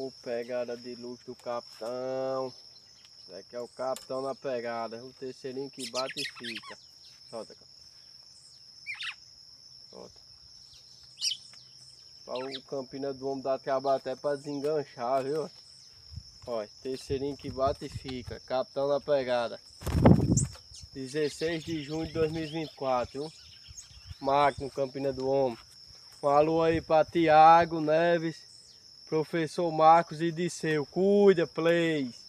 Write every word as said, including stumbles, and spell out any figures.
Ô, pegada de luz do capitão. Isso aqui é o capitão na pegada. O terceirinho que bate e fica. Solta, capitão. Solta. Pra o Campina do Homem dar trabalho até pra desenganchar, viu? Olha, terceirinho que bate e fica. Capitão na pegada. dezesseis de junho de dois mil e vinte e quatro, viu? Máquina, Campina do Homem. Um alô aí pra Tiago Neves, professor Marcos e Disseu. Cuida, please.